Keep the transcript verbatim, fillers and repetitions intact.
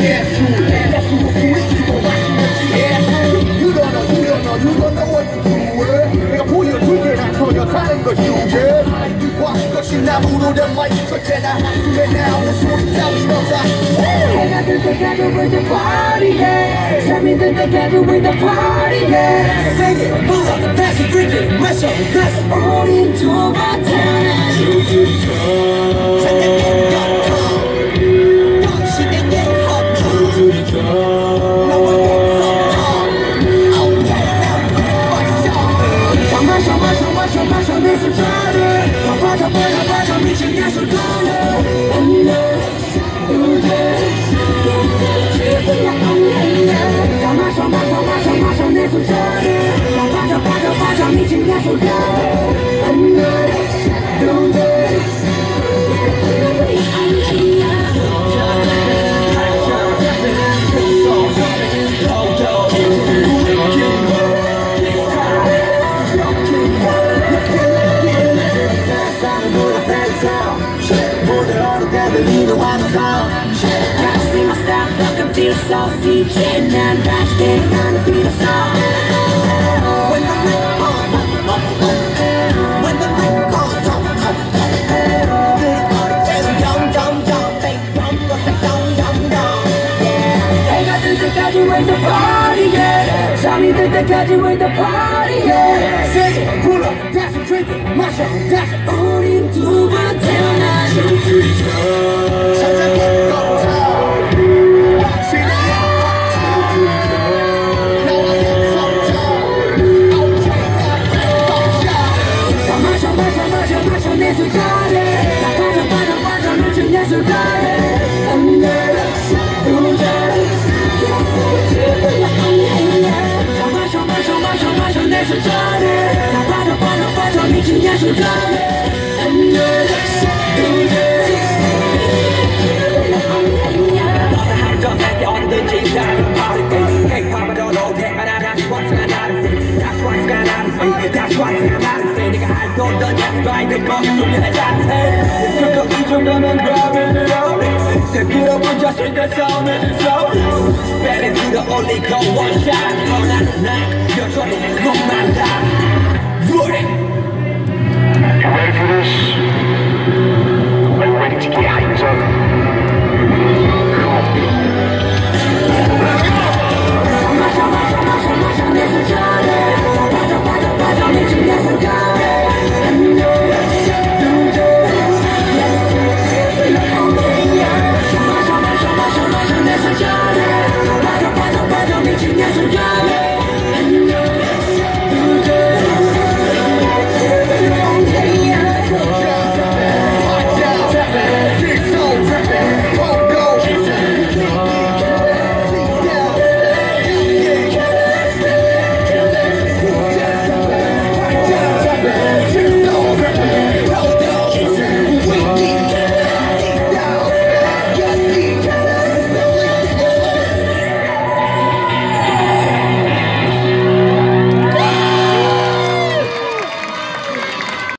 예술 예술 스위치도 마시는지 예술 You don't know you don't know you don't know what to do 내가 보여줄게 난 전혀 다른 걸 유해 와시 것이 나무로 된 마이크 첫째나 한숨에 나오는 소리 따위 너다 해가 들 때까지 with the party yeah 잠이 들 때까지 with the party yeah Sing it 불러 다시 drink it 마셔 다시 우린 똑같아 So see, and I'm bashing on the beat of song. When the beat comes, when the beat comes, down, down, down, bass drum, down, down, down. 해가 뜰 때까지 with the party, yeah. 잠이 들 때까지 with the party, yeah. Sing it, 불러, 다시 drink it, 마셔, 다시 우린 두 번 태어나. 잠잠히 걷자. 내 술자리 다 빠져 빠져 빠져 미친 내 술자리 언제 도저히 다 마셔 마셔 마셔 마셔 내 술자리 다 빠져 빠져 빠져 미친 내 술자리 언제 도저히 너는 한점 살때 어디든지 다른 파리게 K-팝은 올라오게 말하나 That's what's got out of it That's what's got out of it That's what's got out of it 네가 알고 넌 약속이 내 머릿속에 자체 그거 이 정도면 grabbing it up 새끼로 먼저 신경 싸움을 줬어 Better to the only go one shot 너나는 나 여전히 목말라 Rory You ready for this? Are you ready to get hyped up?